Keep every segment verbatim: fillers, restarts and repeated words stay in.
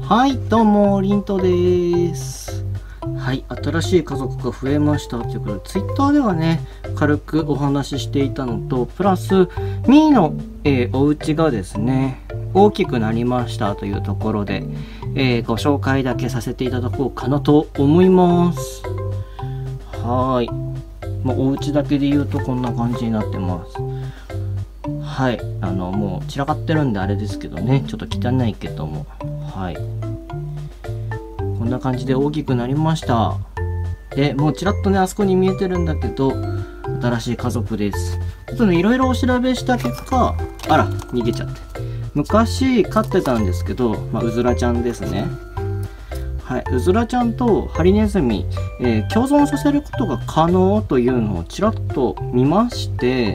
はい、どうも、リントです。はい、新しい家族が増えましたということで、ツイッターではね、軽くお話ししていたのと、プラス、ミーの、えー、お家がですね、大きくなりましたというところで、えー、ご紹介だけさせていただこうかなと思います。はい。まあ、お家だけで言うとこんな感じになってます。はい。あの、もう散らかってるんであれですけどね、ちょっと汚いけども。はい。こんな感じで大きくなりました。で、もうちらっとね、あそこに見えてるんだけど、新しい家族です。ちょっとね、いろいろお調べした結果、あら、逃げちゃって。昔飼ってたんですけど、まあ、うずらちゃんですね。はい、うずらちゃんとハリネズミ、えー、共存させることが可能というのをちらっと見まして、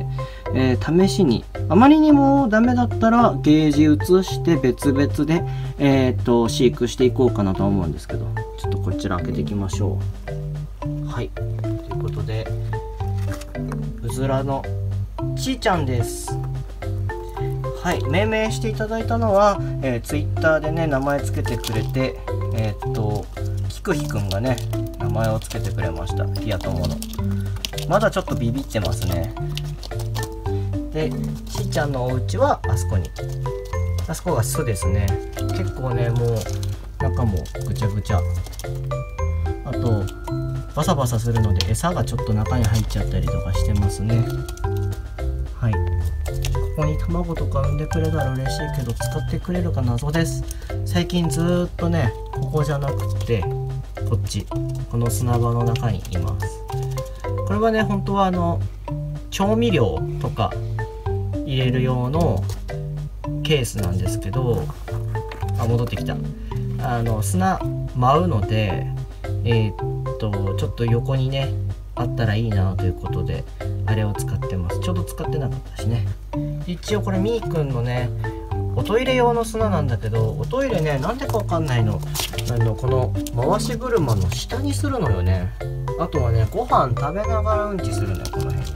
えー、試しにあまりにもダメだったらゲージ移して別々で、えー、っと飼育していこうかなと思うんですけど、ちょっとこちら開けていきましょう。はい、ということでうずらのちーちゃんです。はい、命名していただいたのは、えー、ツイッターでね名前つけてくれて、えー、っとキクヒくんがね名前をつけてくれました。ピア友のまだちょっとビビってますね。でちーちゃんのお家はあそこに、あそこが巣ですね。結構ねもう中もぐちゃぐちゃ、あとバサバサするので餌がちょっと中に入っちゃったりとかしてますね。はい、ここに卵とか産んでくれたら嬉しいけど使ってくれるか謎です。最近ずーっとねここじゃなくてこっち、この砂場の中にいます。これはね本当はあの調味料とか入れる用のケースなんですけど、あ戻ってきた。あの砂舞うのでえー、っとちょっと横にねあったらいいなということであれを使ってます。ちょうど使ってなかったしね。一応これみーくんのねおトイレ用の砂なんだけど、おトイレねなんでかわかんないの、あのこの回し車の下にするのよね。あとはねご飯食べながらうんちするのよこの辺に。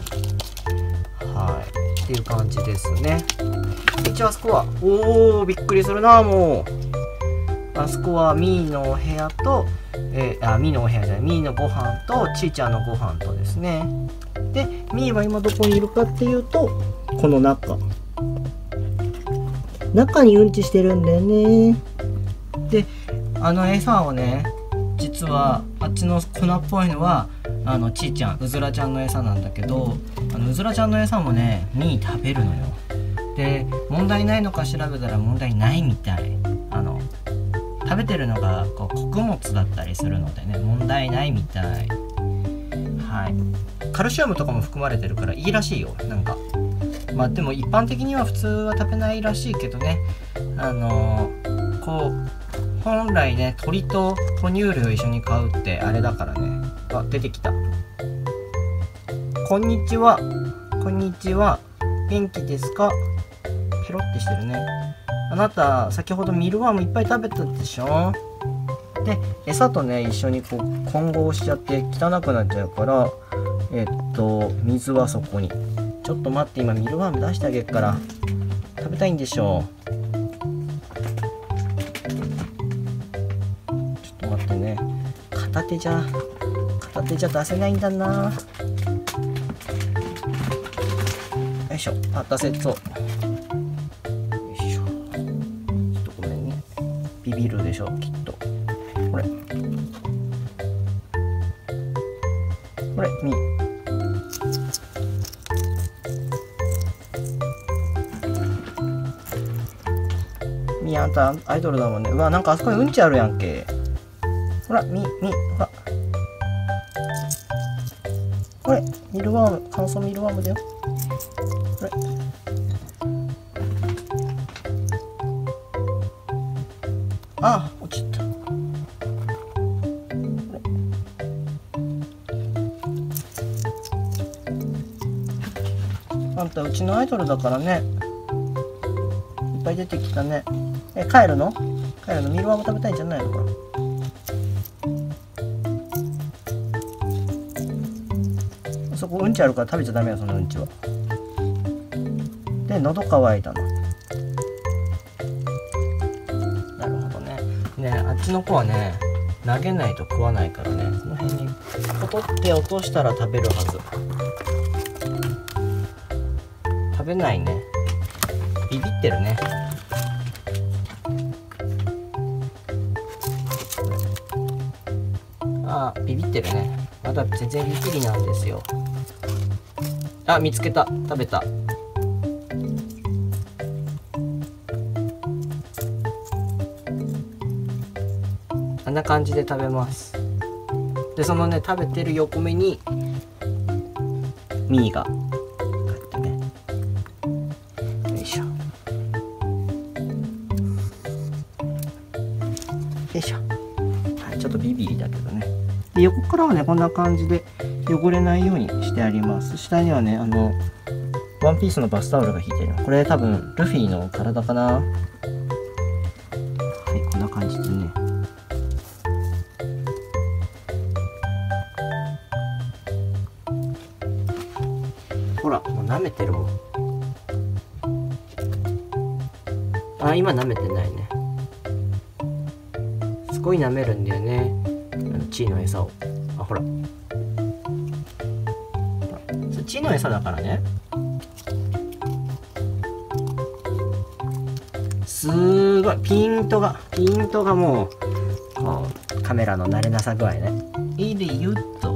はいっていう感じですね。一応あそこはおーびっくりするな。もうあそこはみーのお部屋と、えー、あみーのお部屋じゃない、みーのご飯とちーちゃんのご飯とですね。でみーは今どこにいるかっていうとこの中中にうんちしてるんだよね。であの餌をね実はあっちの粉っぽいのはあのちーちゃんうずらちゃんの餌なんだけど、あのうずらちゃんの餌もねみー食べるのよ。で問題ないのか調べたら問題ないみたい。あの食べてるのがこう穀物だったりするのでね問題ないみたい。はい、カルシウムとかも含まれてるからいいらしいよ。なんかまあでも一般的には普通は食べないらしいけどね、あのー、こう本来ね鳥と哺乳類を一緒に飼うってあれだからね。あ出てきた。こんにちはこんにちは元気ですか。ペロってしてるね。あなた先ほどミルワームいっぱい食べたでしょ。で餌とね一緒にこう混合しちゃって汚くなっちゃうから、えっと水はそこに。ちょっと待って、今ミルワーム出してあげるから。食べたいんでしょう。ちょっと待ってね、片手じゃ片手じゃ出せないんだな。よいしょ。あ出せそう。よいしょ。ちょっとごめんね、ビビるでしょきっと。これこれみみあんたアイドルだもんね。うわなんかあそこにうんちあるやんけ。ほらみみほらこれミルワーム、乾燥ミルワームだよこれ。あ落ちた。あんたうちのアイドルだからねいっぱい出てきたね。え帰るの帰るのミルワーム食べたいんじゃないのかな。そこうんちあるから食べちゃダメよそのうんちは。で喉乾いたの。なるほどね。ねちの子はね、投げないと食わないからね、この辺にポトって落としたら食べるはず。食べないね。ビビってるね。ああ、ビビってるね。まだ全然ビビりなんですよ。あ、見つけた。食べた。あんな感じで食べます。で、そのね、食べてる横目にミーがこうやってね、よいしょよいしょ。はい、ちょっとビビりだけどね。で、横からはね、こんな感じで汚れないようにしてあります。下にはね、あのワンピースのバスタオルが引いてる。これ多分ルフィの体かな。はい、こんな感じでね。ほら、もう舐めてるもん。あ、今舐めてないね。すごい舐めるんだよね、あのチーの餌を。あ、ほら、それチーの餌だからね。すーごいピントがピントがもう、こうカメラの慣れなさ具合ね。いいでゆっと。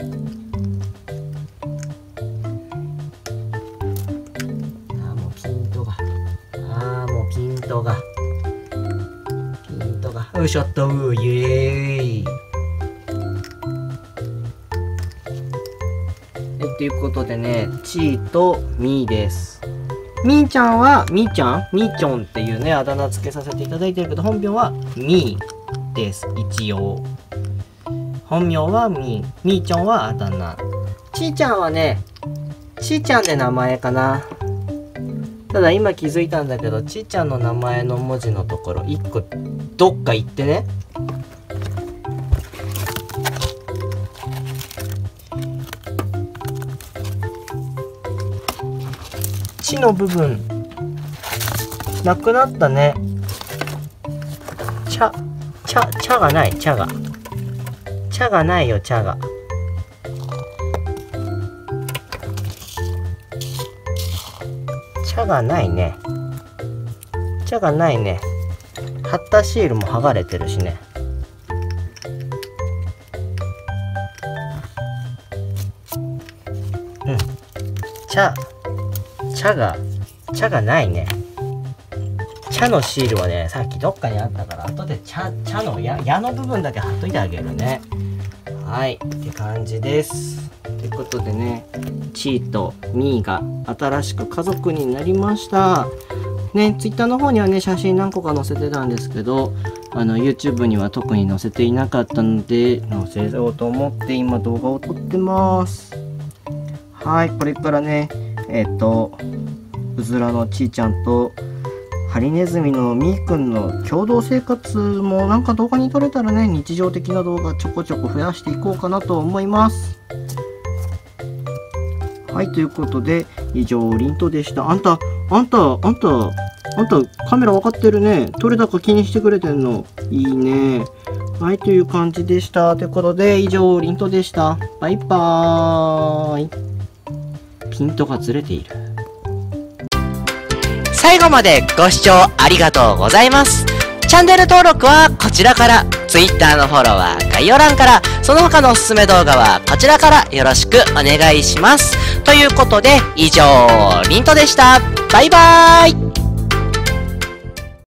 がピントがよいしょっと、イエーイ。えということでね、チーとミーです。ミーちゃんはミーちゃんミーチョンっていうね、あだ名つけさせていただいてるけど、本名はミーです。一応本名はミー、ミーちゃんはあだ名。チーちゃんはね、チーちゃんで名前かな。ただ今気づいたんだけど、ちーちゃんの名前の文字のところいっこどっか行ってね。ちの部分なくなったね。茶茶茶がない。茶が茶がないよ。茶が茶がないね。茶がないね。貼ったシールも剥がれてるしね。うん。茶、茶が、茶がないね。茶のシールはね、さっきどっかにあったから、後で茶、茶の矢、矢の部分だけ貼っといてあげるね。はい、って感じです。ということでね、チーとミーが新しく家族になりましたね。ツイッターの方にはね、写真何個か載せてたんですけど、あの YouTube には特に載せていなかったので載せようと思って今動画を撮ってます。はい、これからね、えっとうずらのちーちゃんとハリネズミのみーくんの共同生活もなんか動画に撮れたらね、日常的な動画ちょこちょこ増やしていこうかなと思います。はい、ということで以上リントでした。あんたあんたあんたあんたカメラ分かってるね。撮れたか気にしてくれてんのいいね。はい、という感じでした。ということで以上リントでした。バイバーイ。ピントがずれている。 最後までご視聴ありがとうございます。チャンネル登録はこちらから、Twitter のフォローは概要欄から、その他のおすすめ動画はこちらからよろしくお願いします。ということで以上、リントでした。バイバーイ。